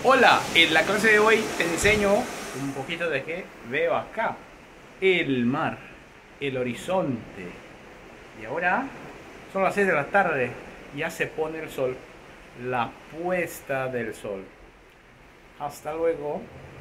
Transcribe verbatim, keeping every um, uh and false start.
Hola, en la clase de hoy te enseño un poquito de qué veo acá. El mar, el horizonte. Y ahora son las seis de la tarde, ya se pone el sol, la puesta del sol. Hasta luego.